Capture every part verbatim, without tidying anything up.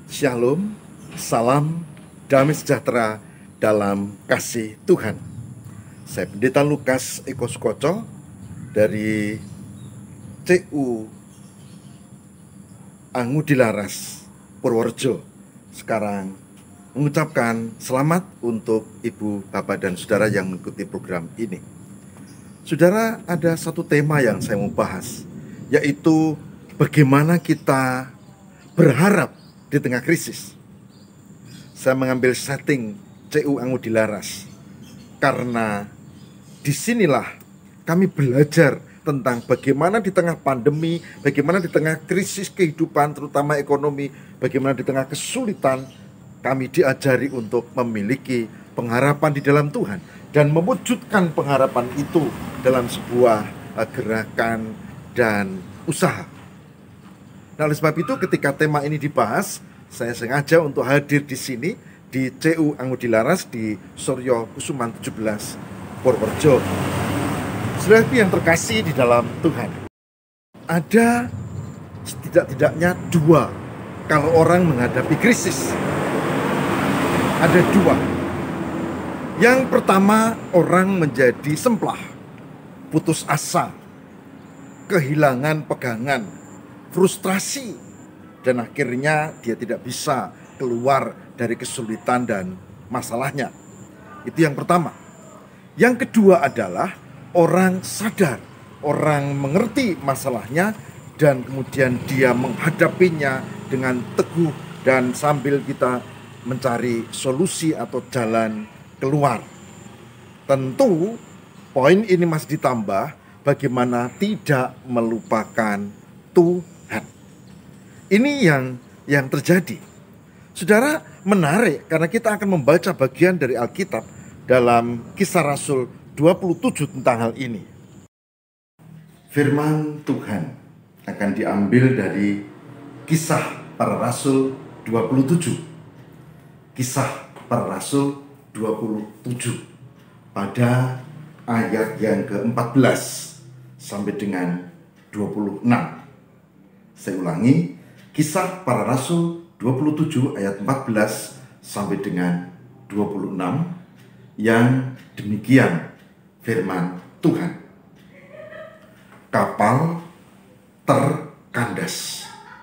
Shalom, salam, damai sejahtera dalam kasih Tuhan. Saya Pendeta Lukas Eko Sukoco dari C U Angudilaras, Purworejo. Sekarang mengucapkan selamat untuk Ibu, Bapak, dan Saudara yang mengikuti program ini. Saudara, ada satu tema yang saya mau bahas, yaitu bagaimana kita berharap di tengah krisis. Saya mengambil setting C U Angudilaras karena disinilah kami belajar tentang bagaimana di tengah pandemi, bagaimana di tengah krisis kehidupan, terutama ekonomi, bagaimana di tengah kesulitan kami diajari untuk memiliki pengharapan di dalam Tuhan dan mewujudkan pengharapan itu dalam sebuah gerakan dan usaha. Nah, oleh sebab itu ketika tema ini dibahas, saya sengaja untuk hadir di sini di C U Angudilaras di Suryo Kusuman tujuh belas, Purworejo. Saudara yang terkasih di dalam Tuhan, ada setidak-tidaknya dua kalau orang menghadapi krisis. Ada dua. Yang pertama, orang menjadi semplah, putus asa, kehilangan pegangan, frustrasi, dan akhirnya dia tidak bisa keluar dari kesulitan dan masalahnya. Itu yang pertama. Yang kedua adalah orang sadar, orang mengerti masalahnya, dan kemudian dia menghadapinya dengan teguh dan sambil kita mencari solusi atau jalan keluar. Tentu poin ini masih ditambah bagaimana tidak melupakan Tuhan. Ini yang yang terjadi. Saudara, menarik karena kita akan membaca bagian dari Alkitab dalam Kisah Rasul dua puluh tujuh tentang hal ini. Firman Tuhan akan diambil dari Kisah Para Rasul dua puluh tujuh. Kisah Para Rasul dua puluh tujuh pada ayat yang ke-empat belas sampai dengan dua puluh enam. Saya ulangi, Kisah Para Rasul dua puluh tujuh ayat empat belas sampai dengan dua puluh enam, yang demikian firman Tuhan. Kapal terkandas.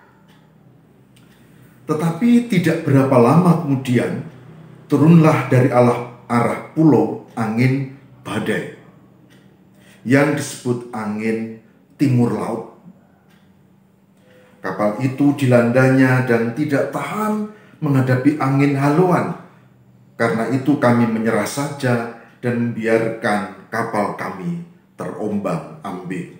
Tetapi tidak berapa lama kemudian turunlah dari arah, arah pulau angin badai yang disebut angin timur laut. Kapal itu dilandanya dan tidak tahan menghadapi angin haluan. Karena itu kami menyerah saja dan membiarkan kapal kami terombang-ambing.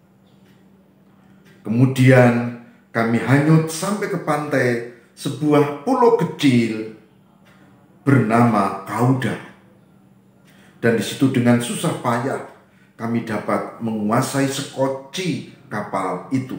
Kemudian kami hanyut sampai ke pantai sebuah pulau kecil bernama Kauda. Dan di situ dengan susah payah kami dapat menguasai sekoci kapal itu.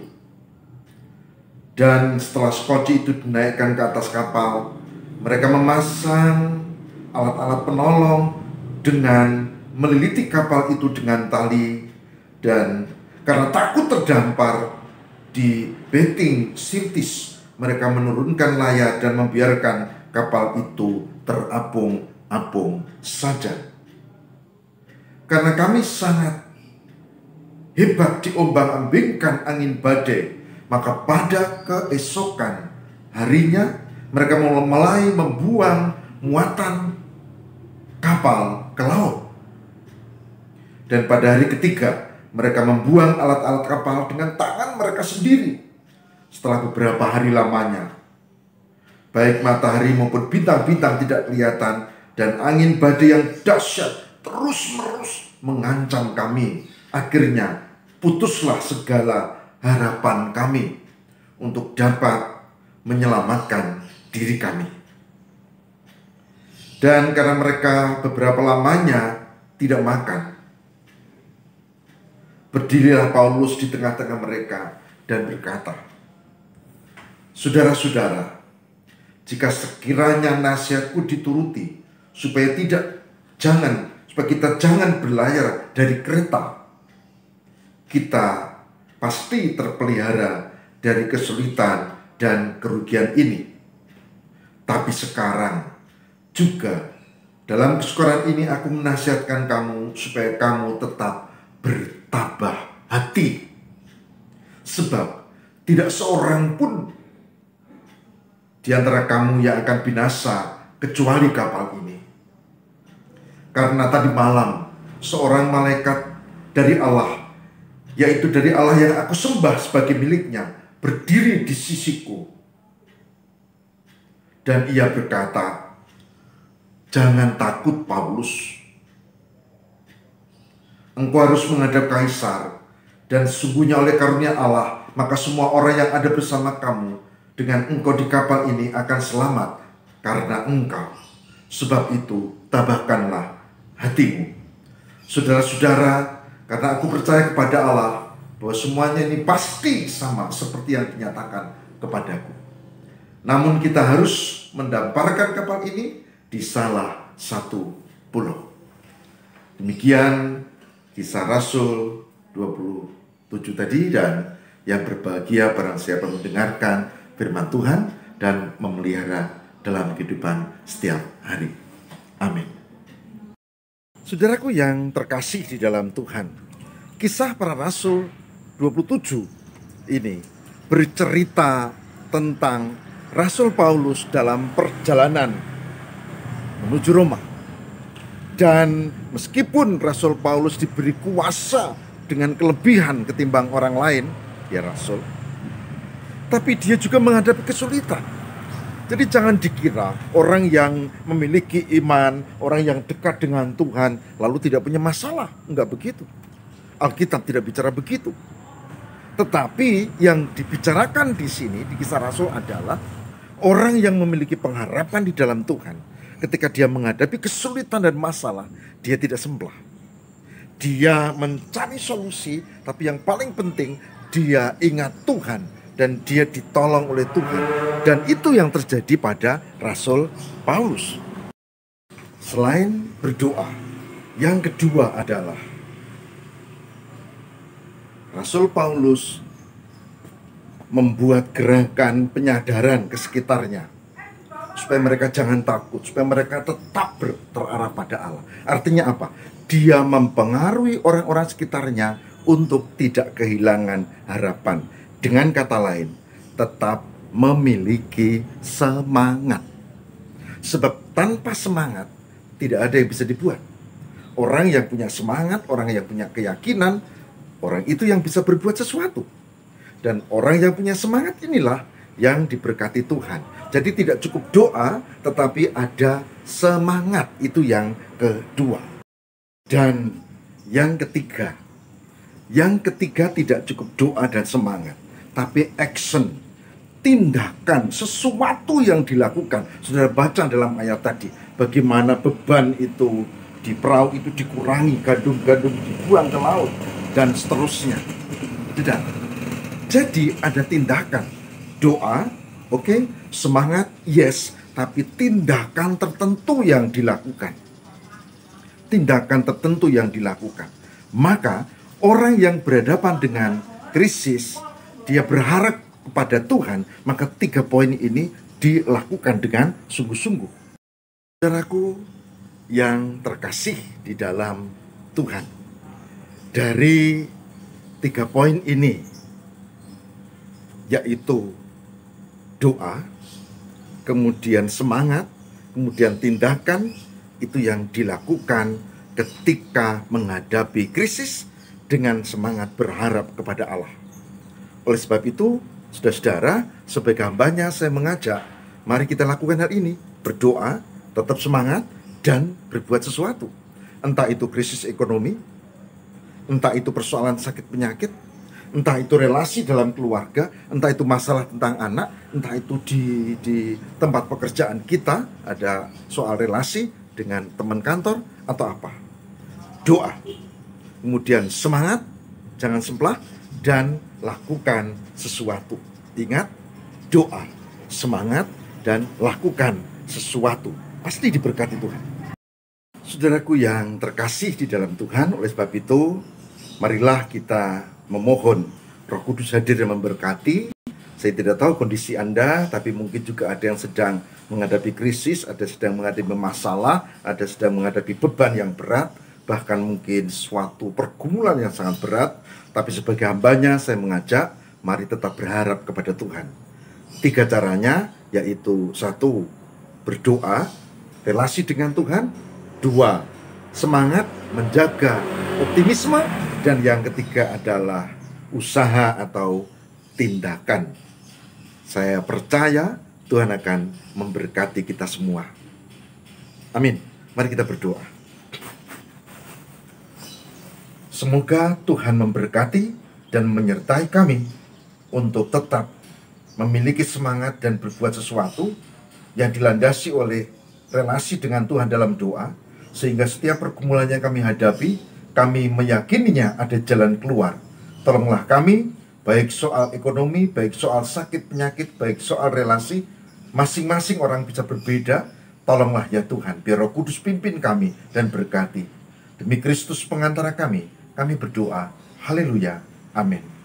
Dan setelah skoci itu dinaikkan ke atas kapal, mereka memasang alat-alat penolong dengan meliliti kapal itu dengan tali. Dan karena takut terdampar di beting Sirtis, mereka menurunkan layar dan membiarkan kapal itu terapung-apung saja. Karena kami sangat hebat diombang-ambingkan angin badai, maka pada keesokan harinya mereka mulai membuang muatan kapal ke laut. Dan pada hari ketiga mereka membuang alat-alat kapal dengan tangan mereka sendiri. Setelah beberapa hari lamanya, baik matahari maupun bintang-bintang tidak kelihatan, dan angin badai yang dahsyat terus-menerus mengancam kami. Akhirnya putuslah segala harapan kami untuk dapat menyelamatkan diri kami. Dan karena mereka beberapa lamanya tidak makan, berdirilah Paulus di tengah-tengah mereka dan berkata, "Saudara-saudara, jika sekiranya nasihatku dituruti, supaya tidak jangan supaya kita jangan berlayar dari kereta, kita pasti terpelihara dari kesulitan dan kerugian ini. Tapi sekarang juga dalam kesukaran ini aku menasihatkan kamu supaya kamu tetap bertabah hati. Sebab tidak seorang pun di antara kamu yang akan binasa kecuali kapal ini. Karena tadi malam seorang malaikat dari Allah, yaitu dari Allah yang aku sembah sebagai miliknya, berdiri di sisiku. Dan ia berkata, "Jangan takut Paulus. Engkau harus menghadap Kaisar, dan sesungguhnya oleh karunia Allah, maka semua orang yang ada bersama kamu dengan engkau di kapal ini akan selamat karena engkau. Sebab itu, tabahkanlah hatimu." Saudara-saudara, karena aku percaya kepada Allah bahwa semuanya ini pasti sama seperti yang dinyatakan kepadaku. Namun kita harus mendamparkan kapal ini di salah satu pulau. Demikian kisah Rasul dua puluh tujuh tadi, dan yang berbahagia barang siapa mendengarkan firman Tuhan dan memelihara dalam kehidupan setiap hari. Amin. Saudaraku yang terkasih di dalam Tuhan, kisah para Rasul dua puluh tujuh ini bercerita tentang Rasul Paulus dalam perjalanan menuju Roma. Dan meskipun Rasul Paulus diberi kuasa dengan kelebihan ketimbang orang lain, ya Rasul, tapi dia juga menghadapi kesulitan. Jadi jangan dikira orang yang memiliki iman, orang yang dekat dengan Tuhan, lalu tidak punya masalah. Enggak begitu. Alkitab tidak bicara begitu. Tetapi yang dibicarakan di sini, di kisah Rasul adalah orang yang memiliki pengharapan di dalam Tuhan. Ketika dia menghadapi kesulitan dan masalah, dia tidak semblah. Dia mencari solusi, tapi yang paling penting, dia ingat Tuhan dan dia ditolong oleh Tuhan. Dan itu yang terjadi pada Rasul Paulus. Selain berdoa, yang kedua adalah Rasul Paulus membuat gerakan penyadaran ke sekitarnya, supaya mereka jangan takut, supaya mereka tetap ber, terarah pada Allah. Artinya apa? Dia mempengaruhi orang-orang sekitarnya untuk tidak kehilangan harapan. Dengan kata lain, tetap memiliki semangat. Sebab tanpa semangat tidak ada yang bisa dibuat. Orang yang punya semangat, orang yang punya keyakinan, orang itu yang bisa berbuat sesuatu. Dan orang yang punya semangat inilah yang diberkati Tuhan. Jadi tidak cukup doa, tetapi ada semangat. Itu yang kedua. Dan yang ketiga, yang ketiga tidak cukup doa dan semangat, tapi action, tindakan, sesuatu yang dilakukan. Saudara baca dalam ayat tadi, bagaimana beban itu di perahu itu dikurangi, gandum-gandum dibuang ke laut, dan seterusnya. Tidak. Jadi ada tindakan, doa, oke, okay, semangat, yes, tapi tindakan tertentu yang dilakukan. Tindakan tertentu yang dilakukan. Maka orang yang berhadapan dengan krisis, dia berharap kepada Tuhan, maka tiga poin ini dilakukan dengan sungguh-sungguh. Saudaraku yang terkasih di dalam Tuhan, dari tiga poin ini, yaitu doa, kemudian semangat, kemudian tindakan, itu yang dilakukan ketika menghadapi krisis dengan semangat berharap kepada Allah. Oleh sebab itu, saudara-saudara, sebagai hambanya saya mengajak, mari kita lakukan hal ini, berdoa, tetap semangat, dan berbuat sesuatu. Entah itu krisis ekonomi, entah itu persoalan sakit penyakit, entah itu relasi dalam keluarga, entah itu masalah tentang anak, entah itu di, di tempat pekerjaan kita, ada soal relasi dengan teman kantor, atau apa. Doa, kemudian semangat, jangan semplah, dan lakukan sesuatu. Ingat, doa, semangat, dan lakukan sesuatu. Pasti diberkati Tuhan. Saudaraku yang terkasih di dalam Tuhan, oleh sebab itu, marilah kita memohon Roh Kudus hadir dan memberkati, Saya tidak tahu kondisi Anda, tapi mungkin juga ada yang sedang menghadapi krisis, ada sedang menghadapi masalah, ada sedang menghadapi beban yang berat, bahkan mungkin suatu pergumulan yang sangat berat. Tapi sebagai hambanya saya mengajak, mari tetap berharap kepada Tuhan. Tiga caranya, yaitu satu, berdoa, relasi dengan Tuhan. Dua, semangat menjaga optimisme. Dan yang ketiga adalah usaha atau tindakan. Saya percaya Tuhan akan memberkati kita semua. Amin. Mari kita berdoa. Semoga Tuhan memberkati dan menyertai kami untuk tetap memiliki semangat dan berbuat sesuatu yang dilandasi oleh relasi dengan Tuhan dalam doa, sehingga setiap pergumulan yang kami hadapi, kami meyakininya ada jalan keluar. Tolonglah kami, baik soal ekonomi, baik soal sakit penyakit, baik soal relasi, masing-masing orang bisa berbeda. Tolonglah ya Tuhan, biar Roh Kudus pimpin kami dan berkati. Demi Kristus pengantara kami, kami berdoa. Haleluya. Amin.